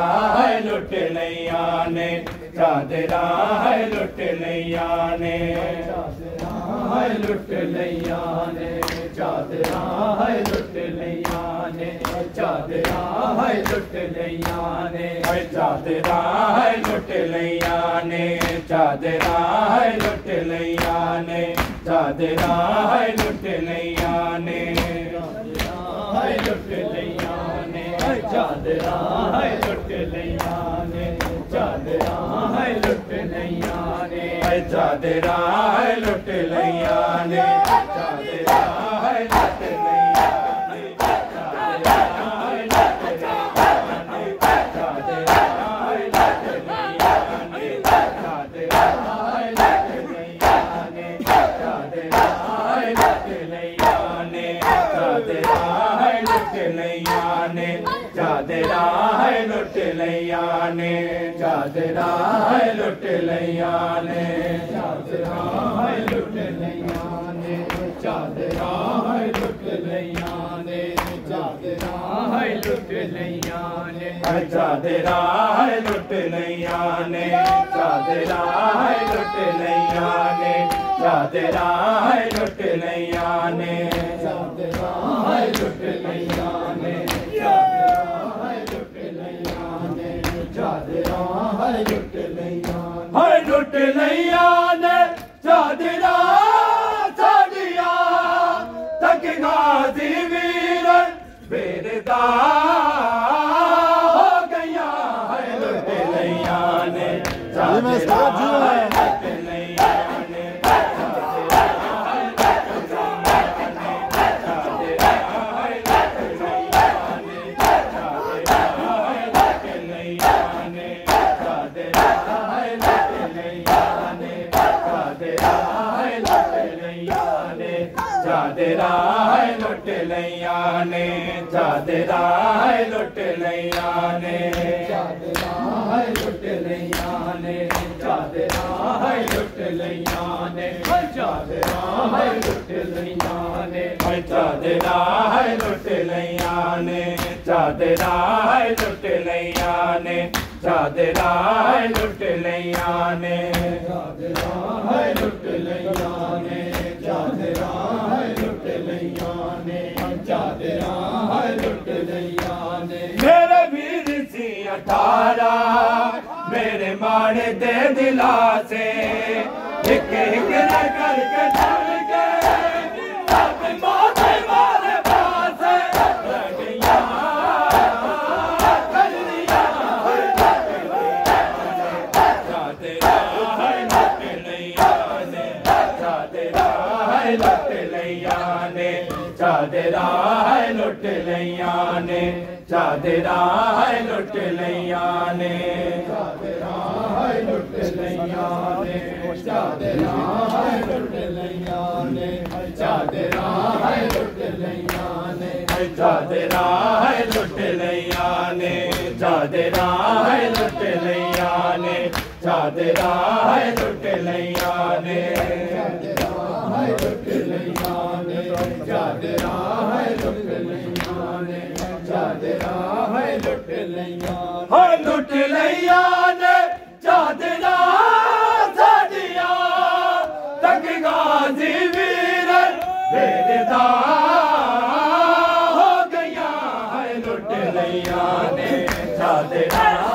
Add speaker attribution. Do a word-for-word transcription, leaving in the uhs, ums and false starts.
Speaker 1: है लुट लिया ने चादरा है लुट लिया ने चादरा है लुट लिया ने चादरा है लुट लिया ने चादरा है लुट लिया ने चादरा है लुट लिया ने चादरा है लुट लिया ने चादरा है लुट लिया ने है लुट लिया ने चादरा है लुट लिया ने चादरा है लुट लिया ने चादरा है लुट लिया ने चादरा है लुट लिया ने चादरा है लुट लिया ने चादरा है लुट लिया ने चादरा है लुट लिया ने चादरा है लुट लिया ने चादरा है लुट लिया ने चादरा है लुट लिया ने चादरा है लुट लिया ने चादरा है लुट लिया ने चादरा है लुट लिया ने चादरा है लुट लिया ने चादरा है लुट लिया ने चादरा है लुट लिया ने चादरा है लुट लिया ने चादरा है लुट लिया ने चादरा है लुट लिया है लुट लिया ने चादरा साड़िया तक गाजी वीर बेरदा हो गया है लुट लिया ने चादरा है लुट लिया ने चादरा है लुट लिया ने चादरा है लुट लिया ने चादरा है लुट लिया ने चादरा है लुट लिया ने चादरा है लुट लिया ने चादरा है लुट लिया ने चादरा है लुट लिया ने चादरा है लुट लिया ने चादरा है लुट लिया ने चादरा है लुट लिया ने चादरा है लुट लिया ने चादरा है लुट लिया ने चादरा है लुट लिया ने चादरा है लुट लिया ने चादरा है लुट लिया ने चादरा है लुट लिया ने मेरे वीर सी अठारा मेरे माने दे दिला से एक एक करके चल के सब माथे वाले पास लगिया कर लिया चादरा है लुट लिया ने चादरा है लुट लिया ने चादरा है लुट लिया ने चादरा है लुट लिया ने चादरा है लुट लिया ने चादरा है लुट लिया ने चादरा है लुट लिया ने चादरा है लुट लिया ने चादरा है लुट लिया ने चादरा है लुट लिया ने चादरा है लुट लिया ने चादरा है लुट लिया ने चादरा है लुट लिया है लुट लिया ने चादरा साड़िया तक गाजी वीर बेरदा हो गया है लुट लिया ने चादरा